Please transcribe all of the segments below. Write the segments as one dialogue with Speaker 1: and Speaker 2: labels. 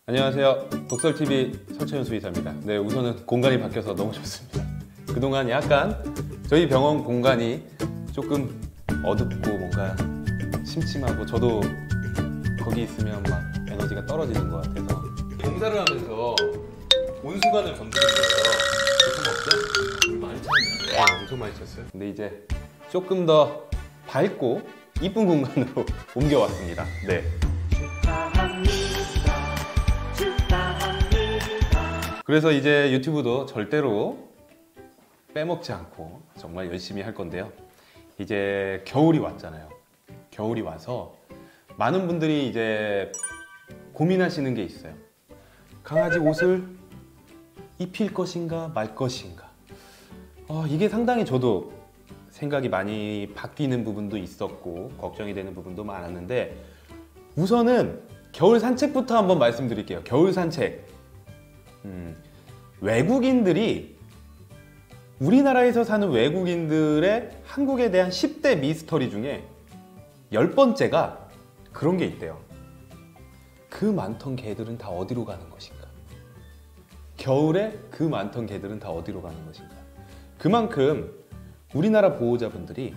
Speaker 1: 안녕하세요. 독설TV 설채윤 수의사입니다. 네, 우선은 공간이 바뀌어서 너무 좋습니다. 그동안 약간 저희 병원 공간이 조금 어둡고 뭔가 심심하고 저도 거기 있으면 막 에너지가 떨어지는 것 같아서 공사를 하면서 온수관을 건드리는 거예요. 조금 없죠? 물 많이 찼네. 네, 엄청 많이 찼어요. 근데 이제 조금 더 밝고 이쁜 공간으로 옮겨왔습니다. 네. 그래서 이제 유튜브도 절대로 빼먹지 않고 정말 열심히 할 건데요. 이제 겨울이 왔잖아요. 겨울이 와서 많은 분들이 이제 고민하시는 게 있어요. 강아지 옷을 입힐 것인가 말 것인가. 이게 상당히 저도 생각이 많이 바뀌는 부분도 있었고 걱정이 되는 부분도 많았는데, 우선은 겨울 산책부터 한번 말씀드릴게요. 겨울 산책. 외국인들이, 우리나라에서 사는 외국인들의 한국에 대한 10대 미스터리 중에 10번째가 그런 게 있대요. 그 많던 개들은 다 어디로 가는 것인가? 겨울에 그 많던 개들은 다 어디로 가는 것인가? 그만큼 우리나라 보호자분들이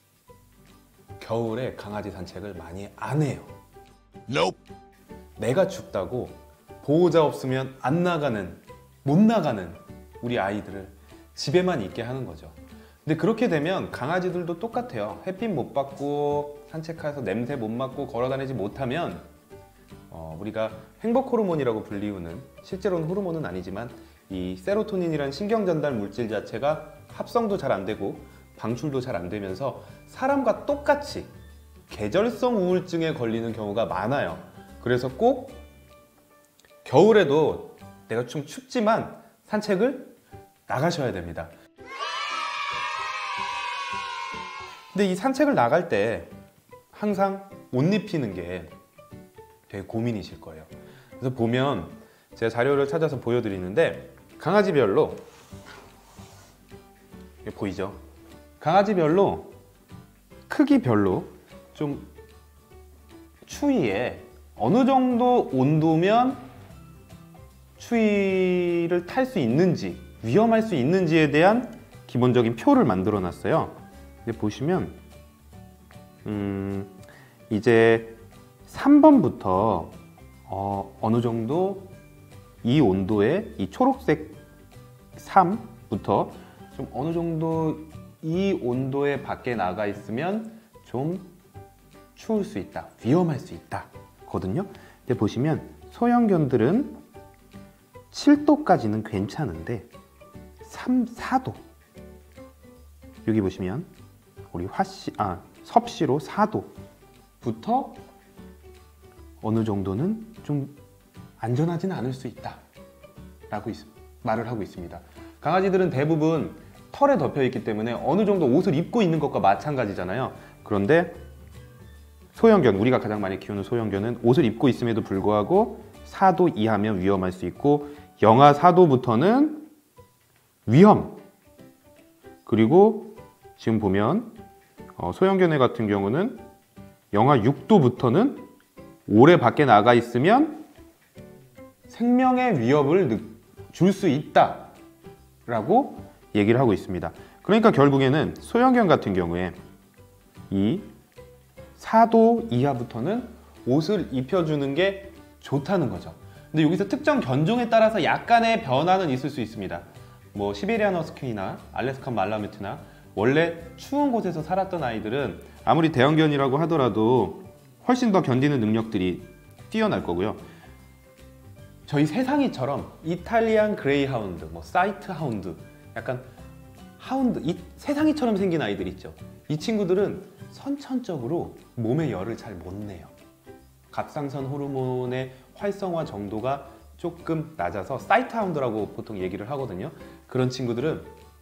Speaker 1: 겨울에 강아지 산책을 많이 안 해요. Nope. 내가 춥다고 보호자 없으면 안 나가는, 못 나가는 우리 아이들을 집에만 있게 하는 거죠. 근데 그렇게 되면 강아지들도 똑같아요. 햇빛 못 받고 산책해서 냄새 못 맡고 걸어다니지 못하면 우리가 행복 호르몬이라고 불리우는, 실제로는 호르몬은 아니지만 이 세로토닌이라는 신경 전달 물질 자체가 합성도 잘 안 되고 방출도 잘 안 되면서 사람과 똑같이 계절성 우울증에 걸리는 경우가 많아요. 그래서 꼭 겨울에도 내가 좀 춥지만 산책을 나가셔야 됩니다. 근데 이 산책을 나갈 때 항상 옷 입히는 게 되게 고민이실 거예요. 그래서 보면 제가 자료를 찾아서 보여드리는데, 강아지별로, 이게 보이죠? 강아지별로 크기별로 좀 추위에 어느 정도 온도면 추위를 탈 수 있는지, 위험할 수 있는지에 대한 기본적인 표를 만들어 놨어요. 근데 보시면 이제 3번부터 어느 정도 이 온도에, 이 초록색 3부터 좀 어느 정도 이 온도에 밖에 나가 있으면 좀 추울 수 있다, 위험할 수 있다 거든요. 근데 보시면 소형견들은 7도까지는 괜찮은데 3, 4도, 여기 보시면 우리 섭씨로 4도부터 어느 정도는 좀 안전하지는 않을 수 있다 라고 말을 하고 있습니다. 강아지들은 대부분 털에 덮여 있기 때문에 어느 정도 옷을 입고 있는 것과 마찬가지잖아요. 그런데 소형견, 우리가 가장 많이 키우는 소형견은 옷을 입고 있음에도 불구하고 4도 이하면 위험할 수 있고, 영하 4도부터는 위험. 그리고 지금 보면 소형견 같은 경우는 영하 6도부터는 오래 밖에 나가 있으면 생명의 위협을 줄 수 있다 라고 얘기를 하고 있습니다. 그러니까 결국에는 소형견 같은 경우에 이 4도 이하부터는 옷을 입혀주는 게 좋다는 거죠. 근데 여기서 특정 견종에 따라서 약간의 변화는 있을 수 있습니다. 뭐 시베리안 허스키나 알래스칸 말라뮤트나 원래 추운 곳에서 살았던 아이들은 아무리 대형견이라고 하더라도 훨씬 더 견디는 능력들이 뛰어날 거고요. 저희 세상이처럼 이탈리안 그레이하운드, 뭐 사이트 하운드, 약간 하운드, 이 세상이처럼 생긴 아이들 있죠. 이 친구들은 선천적으로 몸의 열을 잘 못 내요. 갑상선 호르몬의 활성화 정도가 조금 낮아서 사이트 하운드라고 보통 얘기를 하거든요. 그런 친구들은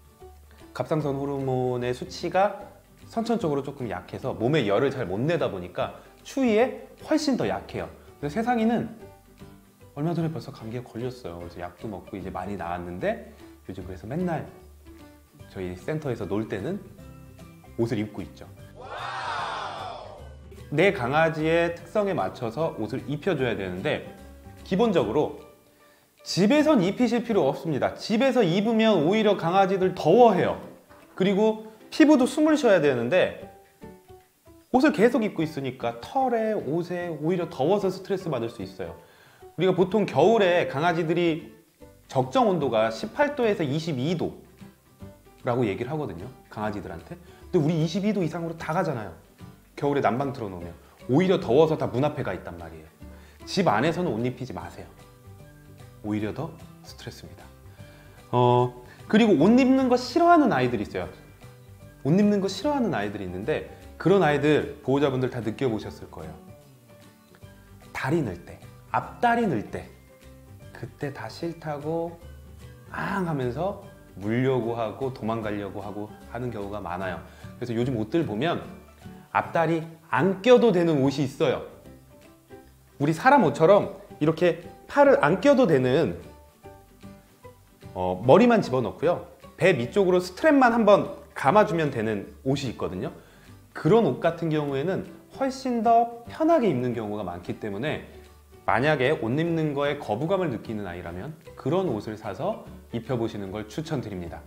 Speaker 1: 갑상선 호르몬의 수치가 선천적으로 조금 약해서 몸의 열을 잘 못 내다 보니까 추위에 훨씬 더 약해요. 그래서 세상이는 얼마 전에 벌써 감기에 걸렸어요. 그래서 약도 먹고 이제 많이 나았는데, 요즘 그래서 맨날 저희 센터에서 놀 때는 옷을 입고 있죠. 내 강아지의 특성에 맞춰서 옷을 입혀줘야 되는데, 기본적으로 집에선 입히실 필요 없습니다. 집에서 입으면 오히려 강아지들 더워해요. 그리고 피부도 숨을 쉬어야 되는데 옷을 계속 입고 있으니까 털에 옷에 오히려 더워서 스트레스 받을 수 있어요. 우리가 보통 겨울에 강아지들이 적정 온도가 18도에서 22도 라고 얘기를 하거든요, 강아지들한테. 근데 우리 22도 이상으로 다 가잖아요. 겨울에 난방 틀어놓으면 오히려 더워서 다 문 앞에 가 있단 말이에요. 집 안에서는 옷 입히지 마세요. 오히려 더 스트레스입니다. 그리고 옷 입는 거 싫어하는 아이들이 있어요. 옷 입는 거 싫어하는 아이들이 있는데 그런 아이들 보호자분들 다 느껴보셨을 거예요. 다리 늘 때, 앞다리 늘 때, 그때 다 싫다고 앙 하면서 물려고 하고 도망가려고 하고 하는 경우가 많아요. 그래서 요즘 옷들 보면 앞다리 안 껴도 되는 옷이 있어요. 우리 사람 옷처럼 이렇게 팔을 안 껴도 되는, 머리만 집어넣고요, 배 밑쪽으로 스트랩만 한번 감아주면 되는 옷이 있거든요. 그런 옷 같은 경우에는 훨씬 더 편하게 입는 경우가 많기 때문에 만약에 옷 입는 거에 거부감을 느끼는 아이라면 그런 옷을 사서 입혀보시는 걸 추천드립니다.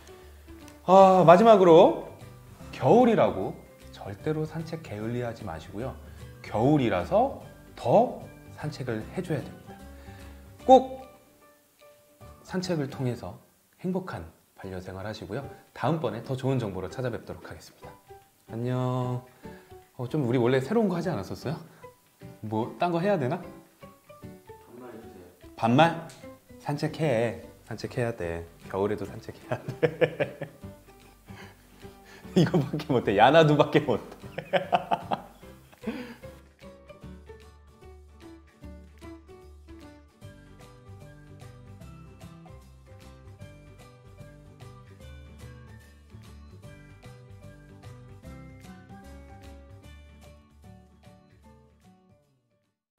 Speaker 1: 마지막으로 겨울이라고 절대로 산책 게을리하지 마시고요. 겨울이라서 더 산책을 해줘야 됩니다. 꼭 산책을 통해서 행복한 반려생활 하시고요. 다음번에 더 좋은 정보로 찾아뵙도록 하겠습니다. 안녕. 좀 우리 원래 새로운 거 하지 않았었어요? 뭐 딴 거 해야 되나?
Speaker 2: 반말 해주세요.
Speaker 1: 반말? 산책해. 산책해야 돼. 겨울에도 산책해야 돼. 이거밖에 못해. 야나두밖에 못해.